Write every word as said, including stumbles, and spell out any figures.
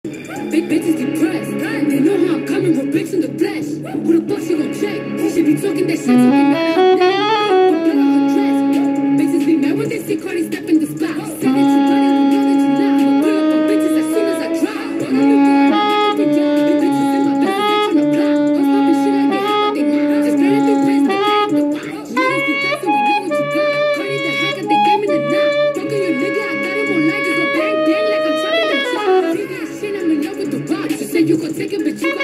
Big bitches depressed. They know how I'm coming with bricks in the flesh. Who the fuck she gon' check? She be talking that shit so we mad at her neck. But blood on her dress. Bitches be mad when they see Cardi step in the spot. Say that you got it, we know that you not. I'ma pull up on bitches as soon as I drop. What are you doing? Big bitches in my business, they tryna plot. I'm popping shit like they hot, but they not. Just let it be praised, they can't the watch. Niggas be flexing, we know what you got. Cardi the hacker, they gave me the knock. Fucking your nigga, I got him on like it's a bang bang like I'm trying to chop. Big ass shit, I'm in love with the rock. You say you gon' take it, but you